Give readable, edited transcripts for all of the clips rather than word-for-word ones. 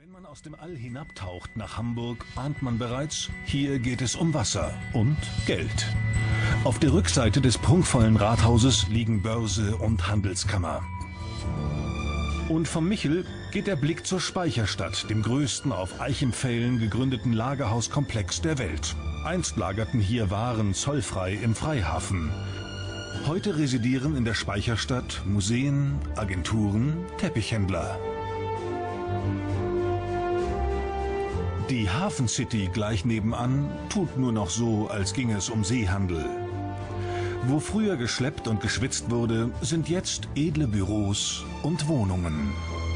Wenn man aus dem All hinabtaucht nach Hamburg, ahnt man bereits, hier geht es um Wasser und Geld. Auf der Rückseite des prunkvollen Rathauses liegen Börse und Handelskammer. Und vom Michel geht der Blick zur Speicherstadt, dem größten auf Eichenpfählen gegründeten Lagerhauskomplex der Welt. Einst lagerten hier Waren zollfrei im Freihafen. Heute residieren in der Speicherstadt Museen, Agenturen, Teppichhändler. Die Hafen City gleich nebenan tut nur noch so, als ginge es um Seehandel. Wo früher geschleppt und geschwitzt wurde, sind jetzt edle Büros und Wohnungen.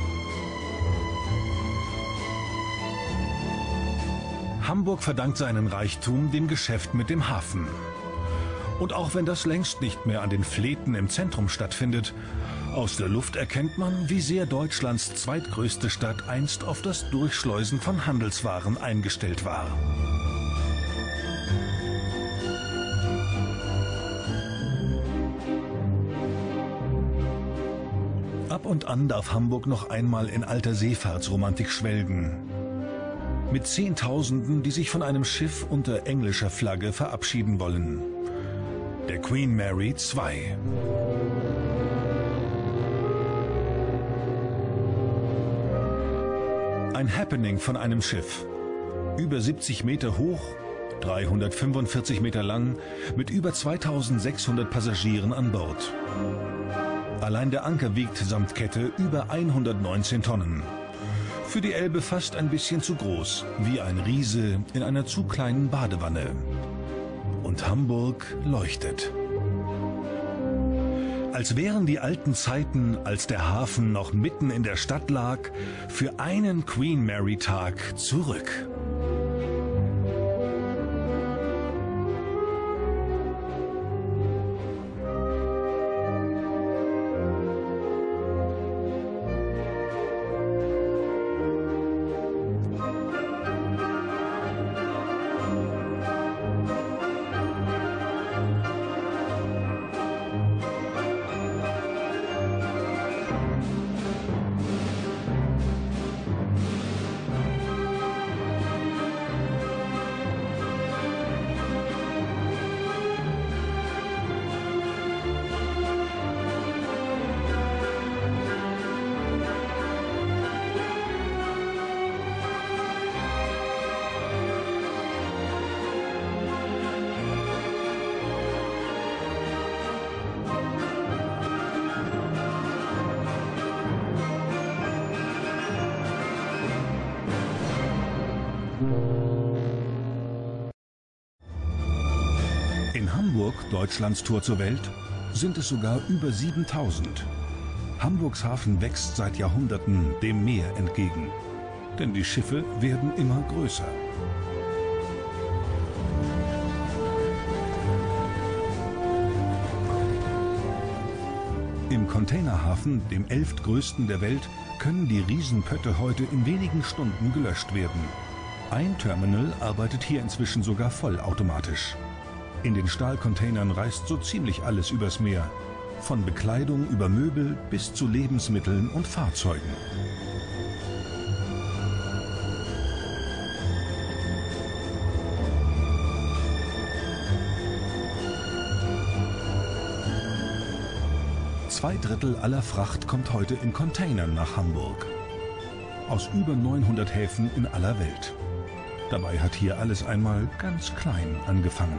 Hamburg verdankt seinen Reichtum dem Geschäft mit dem Hafen. Und auch wenn das längst nicht mehr an den Fleten im Zentrum stattfindet, aus der Luft erkennt man, wie sehr Deutschlands zweitgrößte Stadt einst auf das Durchschleusen von Handelswaren eingestellt war. Ab und an darf Hamburg noch einmal in alter Seefahrtsromantik schwelgen. Mit Zehntausenden, die sich von einem Schiff unter englischer Flagge verabschieden wollen. Der Queen Mary II. Ein Happening von einem Schiff. Über 70 Meter hoch, 345 Meter lang, mit über 2600 Passagieren an Bord. Allein der Anker wiegt samt Kette über 119 Tonnen. Für die Elbe fast ein bisschen zu groß, wie ein Riese in einer zu kleinen Badewanne. Und Hamburg leuchtet. Als wären die alten Zeiten, als der Hafen noch mitten in der Stadt lag, für einen Queen Mary Tag zurück. In Hamburg, Deutschlands Tor zur Welt, sind es sogar über 7000. Hamburgs Hafen wächst seit Jahrhunderten dem Meer entgegen. Denn die Schiffe werden immer größer. Im Containerhafen, dem 11. größten der Welt, können die Riesenpötte heute in wenigen Stunden gelöscht werden. Ein Terminal arbeitet hier inzwischen sogar vollautomatisch. In den Stahlcontainern reist so ziemlich alles übers Meer. Von Bekleidung über Möbel bis zu Lebensmitteln und Fahrzeugen. Zwei Drittel aller Fracht kommt heute in Containern nach Hamburg. Aus über 900 Häfen in aller Welt. Dabei hat hier alles einmal ganz klein angefangen.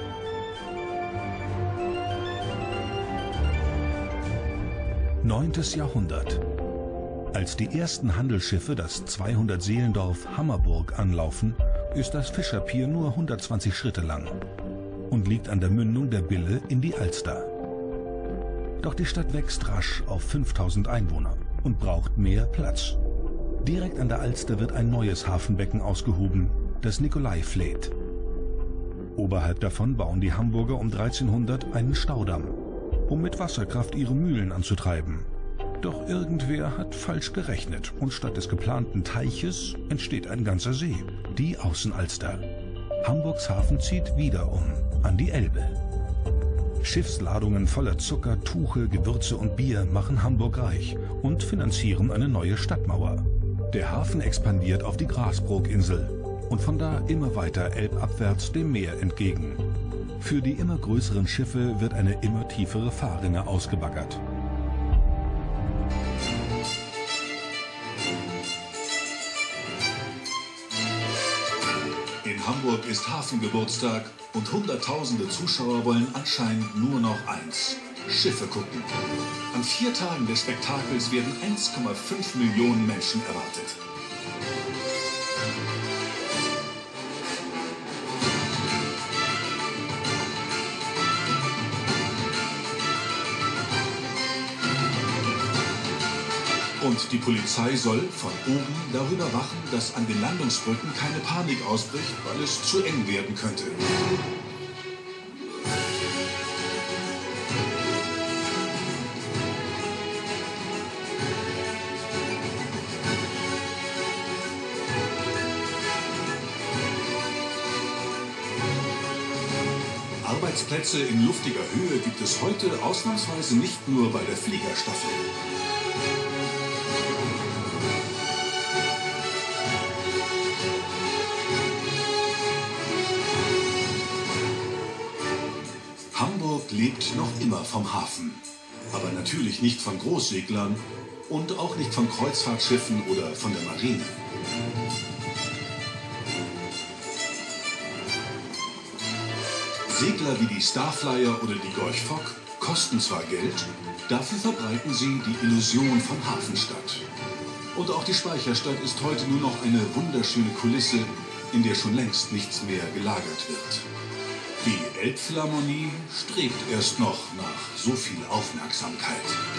9. Jahrhundert. Als die ersten Handelsschiffe das 200 Seelendorf Hammerburg anlaufen, ist das Fischerpier nur 120 Schritte lang und liegt an der Mündung der Bille in die Alster. Doch die Stadt wächst rasch auf 5000 Einwohner und braucht mehr Platz. Direkt an der Alster wird ein neues Hafenbecken ausgehoben, das Nikolaivliet. Oberhalb davon bauen die Hamburger um 1300 einen Staudamm, um mit Wasserkraft ihre Mühlen anzutreiben. Doch irgendwer hat falsch gerechnet und statt des geplanten Teiches entsteht ein ganzer See, die Außenalster. Hamburgs Hafen zieht wieder um, an die Elbe. Schiffsladungen voller Zucker, Tuche, Gewürze und Bier machen Hamburg reich und finanzieren eine neue Stadtmauer. Der Hafen expandiert auf die Grasbrook-Insel und von da immer weiter elbabwärts dem Meer entgegen. Für die immer größeren Schiffe wird eine immer tiefere Fahrrinne ausgebaggert. In Hamburg ist Hafengeburtstag und Hunderttausende Zuschauer wollen anscheinend nur noch eins: Schiffe gucken. An 4 Tagen des Spektakels werden 1,5 Millionen Menschen erwartet. Und die Polizei soll von oben darüber wachen, dass an den Landungsbrücken keine Panik ausbricht, weil es zu eng werden könnte. Arbeitsplätze in luftiger Höhe gibt es heute ausnahmsweise nicht nur bei der Fliegerstaffel. Hamburg lebt noch immer vom Hafen, aber natürlich nicht von Großseglern und auch nicht von Kreuzfahrtschiffen oder von der Marine. Segler wie die Starflyer oder die Gorch Fock kosten zwar Geld, dafür verbreiten sie die Illusion von Hafenstadt. Und auch die Speicherstadt ist heute nur noch eine wunderschöne Kulisse, in der schon längst nichts mehr gelagert wird. Die Elbphilharmonie strebt erst noch nach so viel Aufmerksamkeit.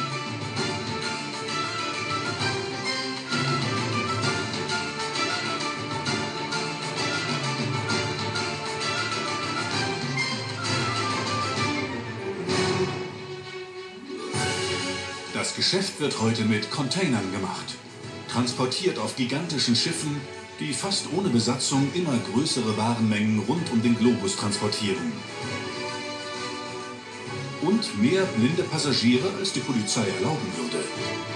Das Geschäft wird heute mit Containern gemacht, transportiert auf gigantischen Schiffen, die fast ohne Besatzung immer größere Warenmengen rund um den Globus transportieren. Und mehr blinde Passagiere, als die Polizei erlauben würde.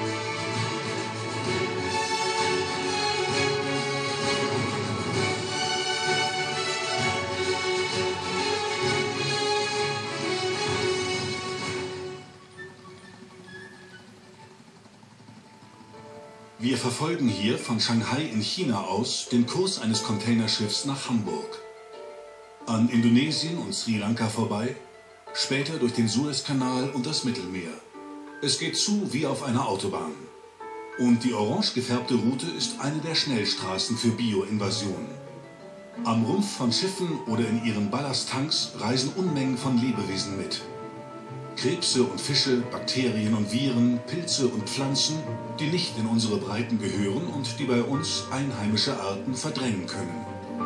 Wir verfolgen hier von Shanghai in China aus den Kurs eines Containerschiffs nach Hamburg. An Indonesien und Sri Lanka vorbei, später durch den Suezkanal und das Mittelmeer. Es geht zu wie auf einer Autobahn. Und die orange gefärbte Route ist eine der Schnellstraßen für Bio-Invasion. Am Rumpf von Schiffen oder in ihren Ballasttanks reisen Unmengen von Lebewesen mit. Krebse und Fische, Bakterien und Viren, Pilze und Pflanzen, die nicht in unsere Breiten gehören und die bei uns einheimische Arten verdrängen können.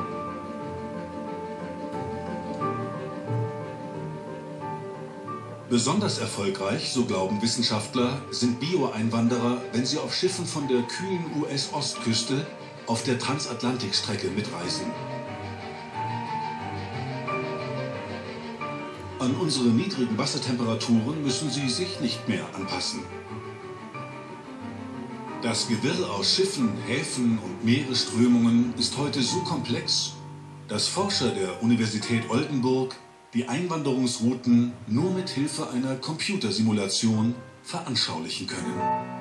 Besonders erfolgreich, so glauben Wissenschaftler, sind Bio-Einwanderer, wenn sie auf Schiffen von der kühlen US-Ostküste auf der Transatlantikstrecke mitreisen. An unsere niedrigen Wassertemperaturen müssen sie sich nicht mehr anpassen. Das Gewirr aus Schiffen, Häfen und Meeresströmungen ist heute so komplex, dass Forscher der Universität Oldenburg die Einwanderungsrouten nur mit Hilfe einer Computersimulation veranschaulichen können.